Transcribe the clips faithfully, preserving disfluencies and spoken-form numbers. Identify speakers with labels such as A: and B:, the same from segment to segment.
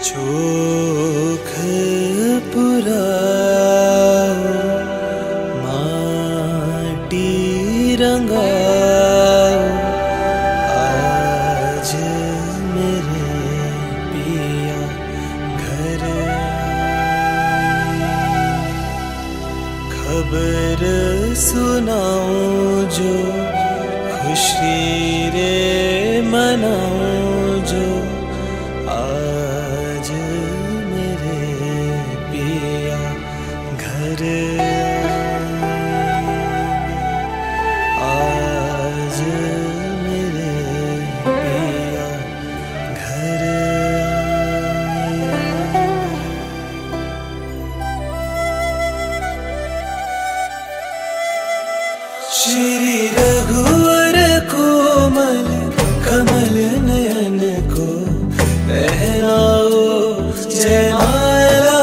A: चोख पुरा माटी रंगा आज मेरे पिया घर। खबर सुनाऊं जो खुशी रे मनाऊं जो आज मेरे पिया घर। आज मेरे पिया घर। श्री रघुवर कोमल कमल नयन को पहनाओ जयमाला,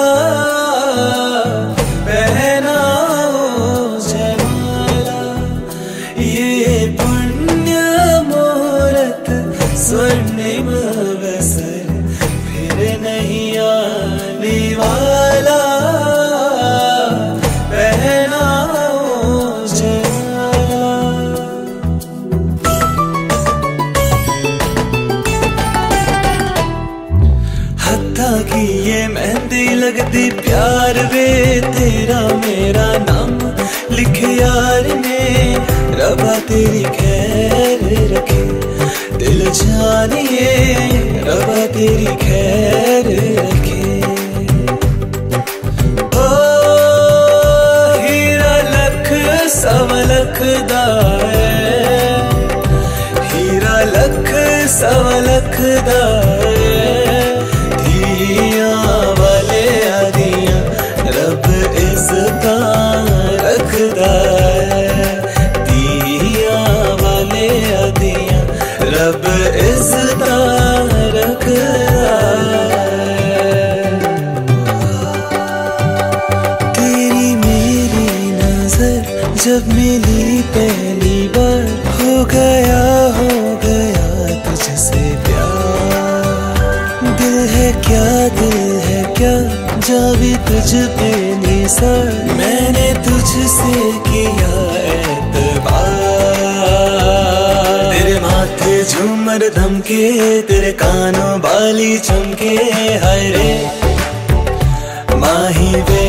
A: पहनाओ जयमाला। ये पुण्य मुहूर्त स्वर्णिम अवसर फिर नहीं आने वाला। की ये मेहंदी लगती प्यार वे तेरा मेरा नाम लिखे यार ने। रबा तेरी खैर रखे दिल जानिए, रबा तेरी खैर रखे। ओ हीरा लख सवा लख दा है, हीरा लख सवा लख दा वाले आदियां रब इज़्ज़ता रखदा है। दिया वाले आदियां रब इज़्ज़ता रखदा है। तेरी मेरी नजर जब मिली पहली बार, हो गया हो गया तुझसे प्यार। दिल है क्या दिल है क्या जावी तुझ पे निसार, मैंने तुझसे किया एतबार। तेरे माथे झूमर धमके, तेरे कानों बाली चमके। हाय रे माही वे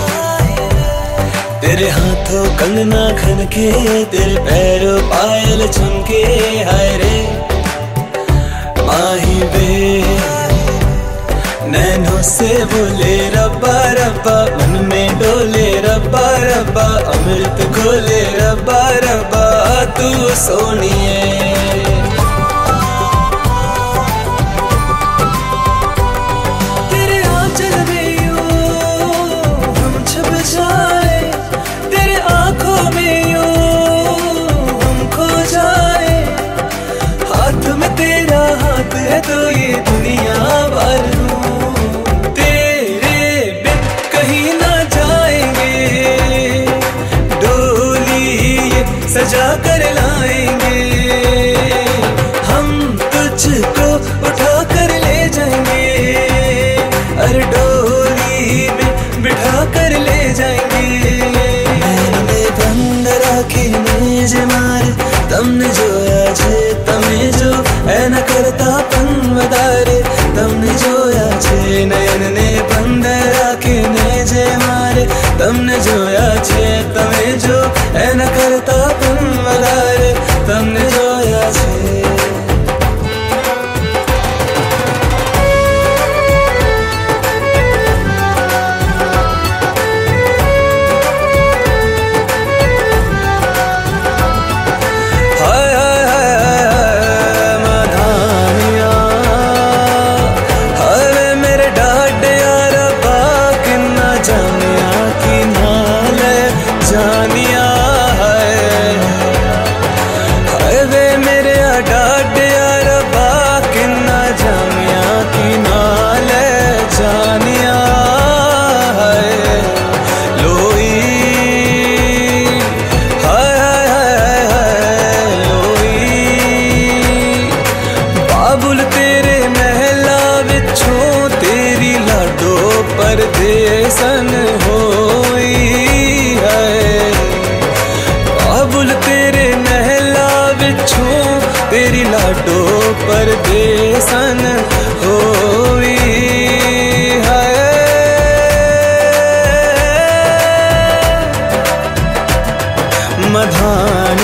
A: तेरे हाथों कंगना खनके, तेरे पैरों पायल चमके। हाय रे माही वे नैनों से बोले रब्बा रब्बा, मन में डोले रब्बा रब्बा। अमृत खोले रब्बा रब्बा तू सोनिए। तेरे आंचल में यूं हम छुप जाए, तेरे आंखों में यूं हम खो जाए। हाथ में तेरा हाथ है तो ये दुनिया भर सजा कर लाएंगे। हम तुझको उठा कर ले जाएंगे, अरे डोली में बिठा कर ले जाएंगे। मैंने बंद राखी में जे मारे तमने जो आज तमें जो ऐ न करता पन वदारे। तमने जो आज नयन ने बंद राखी ने जे मारे, तमने जो आज तमें जो ऐ न करता पन वदारे। तमने जो आज बाबुल तेरे महला विचों तेरे परदेसन होई है। काबुल तेरे महला विछों तेरी लाडो परदेसन होई है। मधानी